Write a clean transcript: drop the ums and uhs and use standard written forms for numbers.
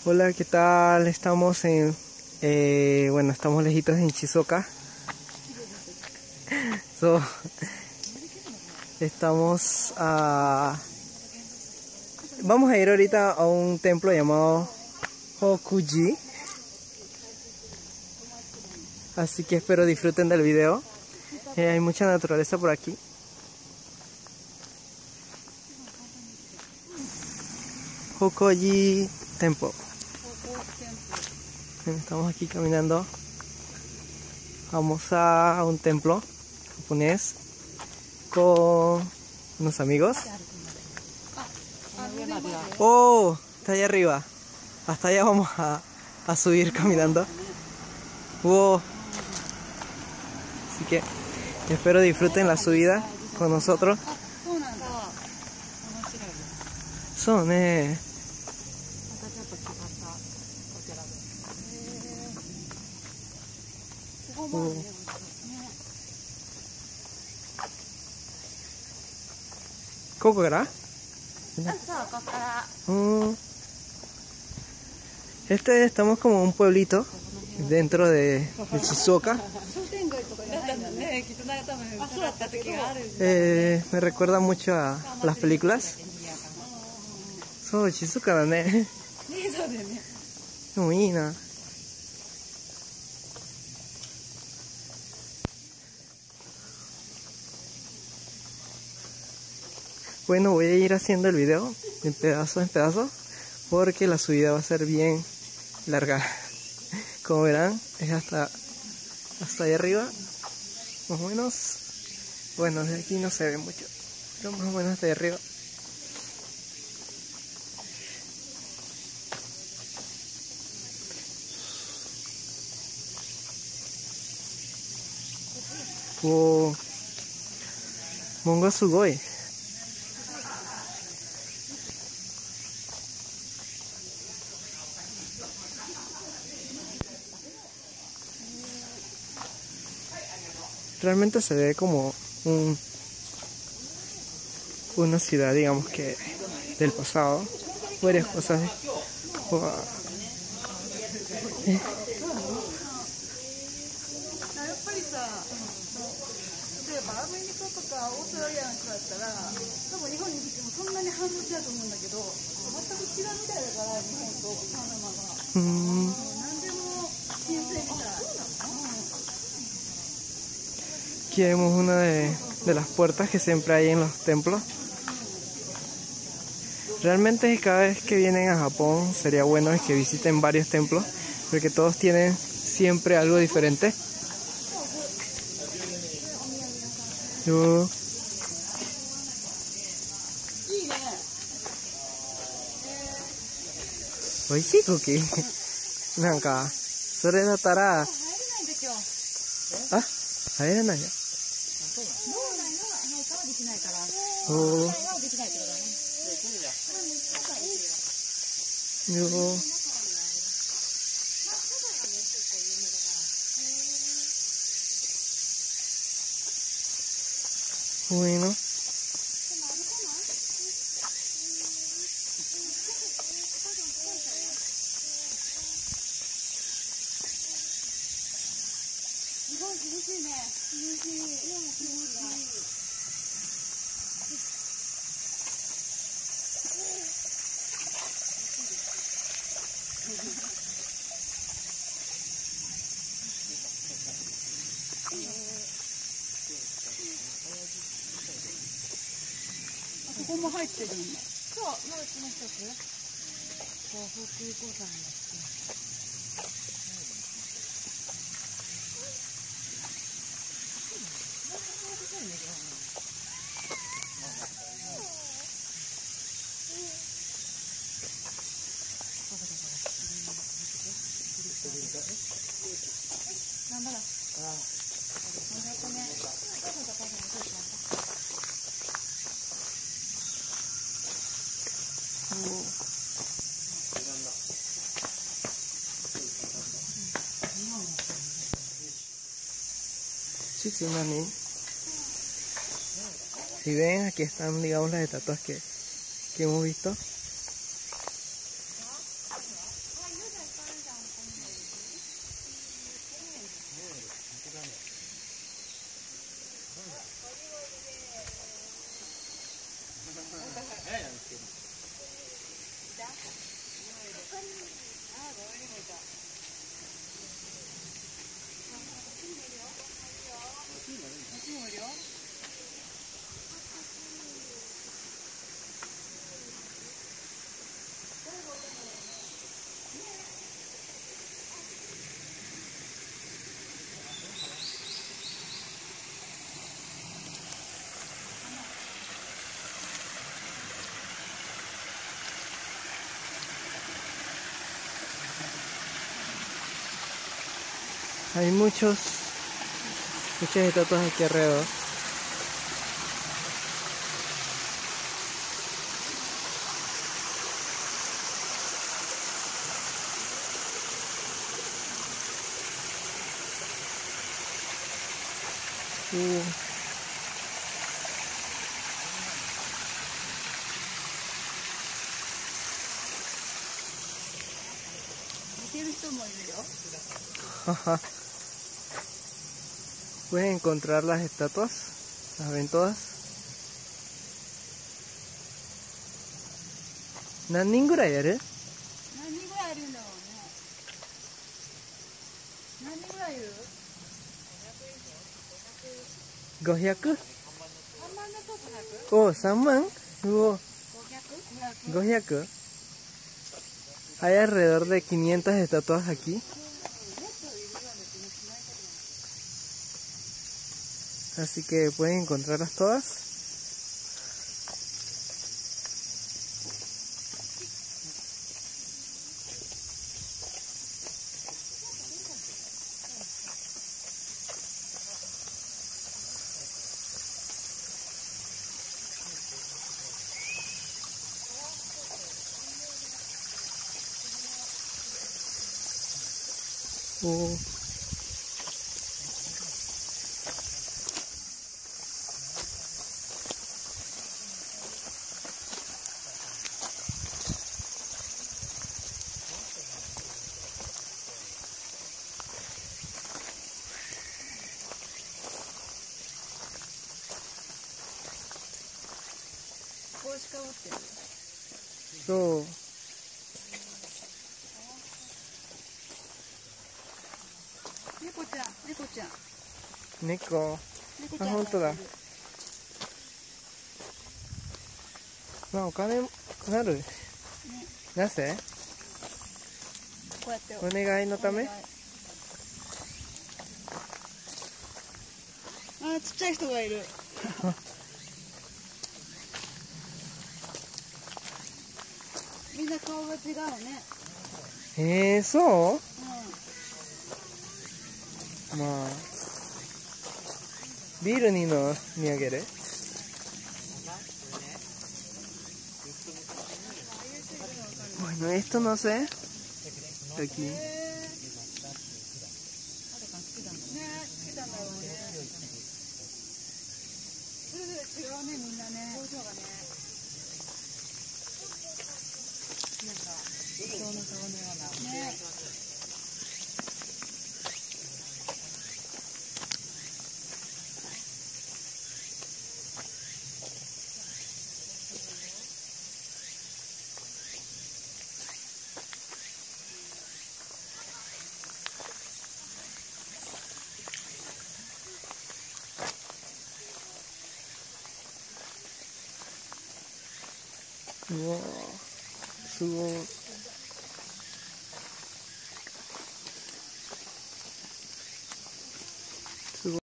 Hola, ¿qué tal? Estamos en, bueno, estamos lejitos en Shizuoka. Estamos vamos a ir ahorita a un templo llamado Hokuji. Así que espero disfruten del video. Hay mucha naturaleza por aquí. Hokuji Temple. Estamos aquí caminando. Vamos a un templo japonés con unos amigos. Oh, está allá arriba. Hasta allá vamos a subir caminando. Wow. Así que espero disfruten la subida con nosotros. Son, ¿Cocoから? Estamos como un pueblito dentro de Shizuoka. Me recuerda mucho a las películas. Shizuoka daね。でもいいな。Bueno, voy a ir haciendo el video de pedazo en pedazo porque la subida va a ser bien larga. Como verán, es hasta allá arriba, más o menos. Bueno, desde aquí no se ve mucho, pero más o menos hasta allá arriba. Wow. Mongo sugoi. Realmente se ve como una ciudad, digamos que del pasado. Varias cosas. Wow. Aquí vemos una de las puertas que siempre hay en los templos. Realmente cada vez que vienen a Japón sería bueno que visiten varios templos, porque todos tienen siempre algo diferente. Oishii cookie. なんかそれだったら入れないよ。Bueno. Si ven, aquí están, digamos, las estatuas que hemos visto. Hay muchas estatuas aquí alrededor. Uh. Ajá. Puedes encontrar las estatuas, las ven todas. ¿Cuántos人ぐらいやる? 何人ぐらいいるんだろうね。何人ぐらいいる 500? 3万だと500? Oh, 3万? Oh, 500? 500. Hay alrededor de 500 estatuas aquí. Así que pueden encontrarlas todas. Oh. So, 猫ちゃん、猫ちゃん。 猫。あ、本当だ。まあ、お金なる。なぜ？ こうやってお願いのため？ あ、ちっちゃい人がいる。みんな顔が違うね。 そう？ うん。 まあ、ビールにのにあげる？Bueno, esto no sé. Aquí. ね、好きなんだろうね。それぞれ違うね、みんなね。表情がね。なんか、人の顔のような。ね。 うわー、すごい。